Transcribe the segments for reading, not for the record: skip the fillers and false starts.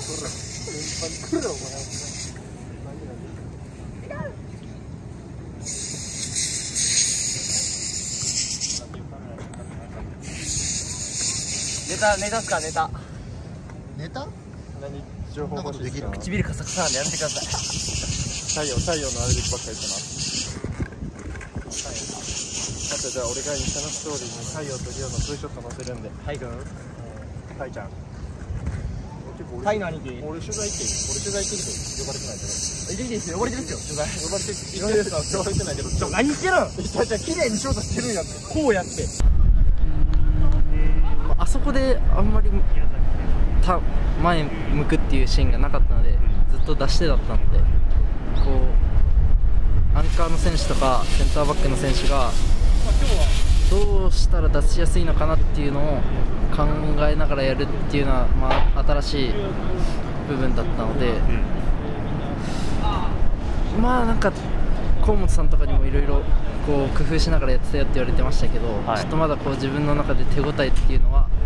ネタっすか、ネタ。 ネタ？ 何情報できる？ 唇カサカサなんでやめてください。 太陽のあれでばっかり言ってます。あとじゃあ俺がインスタのストーリーに太陽とリオのツーショット載せるんで。 はい、くん。 タイちゃん。 タイの兄貴。 俺取材行っていい？俺取材行ってるけど呼ばれてないけど。 いていいですよ、呼ばれてるっすよ、取材。 呼ばれてないけど。 何言ってるん？ じゃ綺麗に調査してるんやって。 こうやって。あそこであんまり前向くっていうシーンがなかったので、ずっと出してだったので、こうアンカーの選手とかセンターバックの選手がどうしたら出しやすいのかなっていうのを考えながらやるっていうのは、まあ、新しい部分だったので、まあなんか河本さんとかにもいろいろ工夫しながらやってたよって言われてましたけど、ちょっとまだこう自分の中で手応えっていうのは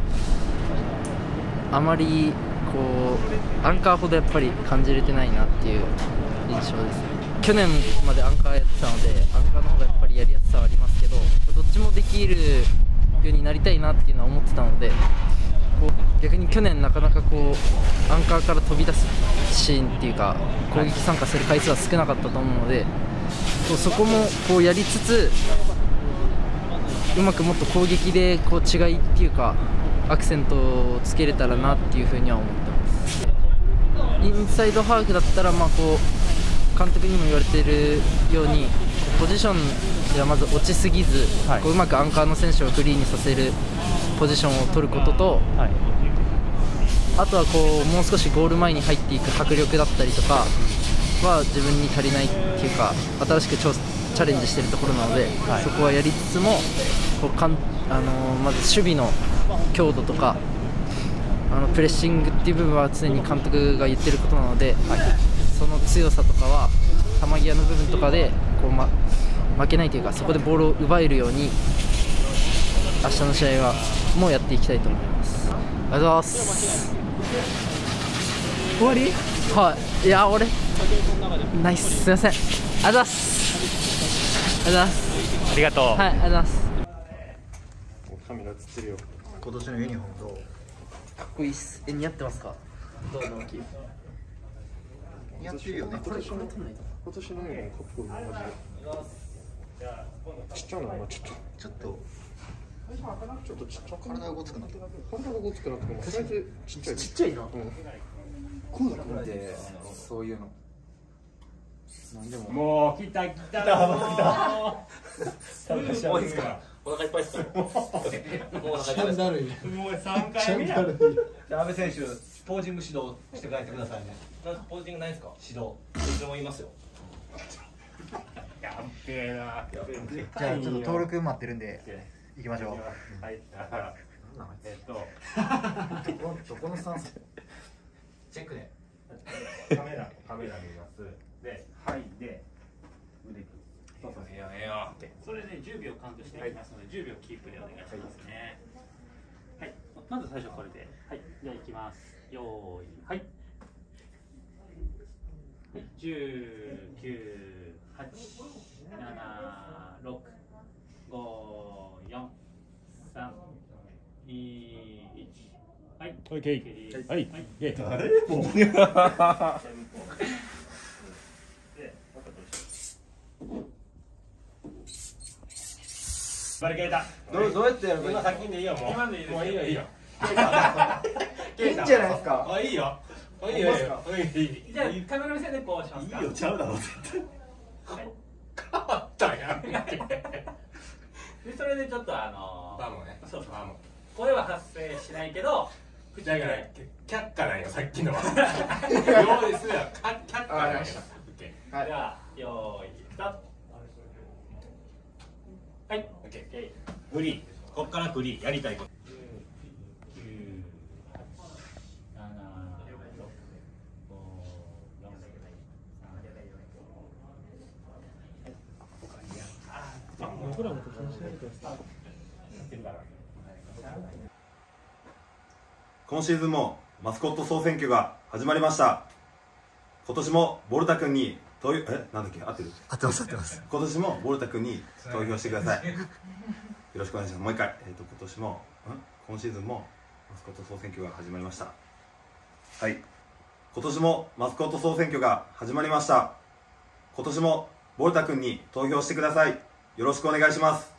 あまりこうアンカーほどやっぱり感じれてないなっていう印象ですね。去年までアンカーやってたので、アンカーの方がやっぱりやりやすさはありますけど、どっちもできるようになりたいなっていうのは思ってたので、こう逆に去年なかなかこうアンカーから飛び出すシーンっていうか攻撃参加する回数は少なかったと思うので、そこもこうやりつつうまくもっと攻撃でこう違いっていうかアクセントをつけれたらなっていうふうには思ってます。インサイドハーフだったらまあこう監督にも言われているようにポジションでまず落ちすぎず、こううまくアンカーの選手をフリーにさせるポジションを取ることと、あとはこうもう少しゴール前に入っていく迫力だったりとかは自分に足りないっていうか、新しくチャレンジしているところなので、そこはやりつつもこうまず守備の強度とかプレッシングっていう部分は常に監督が言ってることなので、その強さとかは球際の部分とかでこう、負けないというか、そこでボールを奪えるように明日の試合はもうやっていきたいと思います。ありがとうございます。終わり？はい。いや俺ナイス、すいません。ありがとうございます。ありがとうございます。 ありがとう。はい、 ありがとうございます。 カメラ映ってるよ。 今年のユニフォームどう？ かっこいいっす。似合ってますか？どう直樹？ 似合ってるよね。 今年のユニフォームかっこいいマジで。ちっちゃいのかな、ちょっとちっちゃい。 体がごつくなってる。 体がごつくなってる。サイズちっちゃい。 ちっちゃいな。 こうだとでそういうの。なんでも。 もう来た。もういいですか。お腹いっぱいっす。もうお腹いっぱいだるい。もう3回目や。じゃあ阿部選手ポージング指導して帰ってくださいね。ポージングないですか？指導。いつでも言いますよ。やっべえな。 じゃあちょっと登録待ってるんで行きましょう。 はい。 どこのスタンス？ チェックで。 カメラ見ます。で、はいで腕く。そう。 それで10秒カウントしていきますので、10秒キープでお願いしますね。はい、まず最初これで、はい、じゃあいきます。よーい、はい。10、9、8、7、6、5、4、3、2、1。はい。 オッケー。はい。 誰もう。 バリケータ。 どうやってやるの？ 今先でいいよもう。今でいいですよ。もういいよ。 いいんじゃないですか？ あ、いいよ。いいよ。じゃあカメラ目線でこうしますか。 いいよ、ちゃうだろ絶対。 変わったやん。でそれでちょっとバムね。そう。声は発生しないけど。だから却下なんよさっきのは。用意するや却下なんよ。じゃあ用意スタート。はい、オッケー。フリー。こっからフリーやりたいこと。 今シーズンもマスコット総選挙が始まりました。今年もボルタ君になんだっけ、合ってる？ 合ってます合ってます。 今年もボルタ君に投票してください。よろしくお願いします。もう一回、今シーズンもマスコット総選挙が始まりました。はい、今年もマスコット総選挙が始まりました。今年もボルタ君に投票してください。よろしくお願いします。